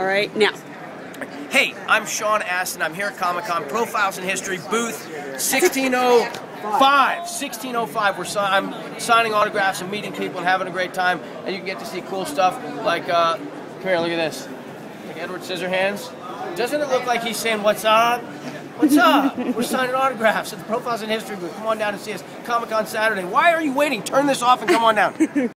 All right, now. Hey, I'm Sean Astin. I'm here at Comic-Con, Profiles in History, booth 1605. I'm signing autographs and meeting people and having a great time. And you can get to see cool stuff like, come here, look at this. Like Edward Scissorhands. Doesn't it look like he's saying, what's up? What's up? We're signing autographs at the Profiles in History booth. Come on down and see us. Comic-Con Saturday. Why are you waiting? Turn this off and come on down.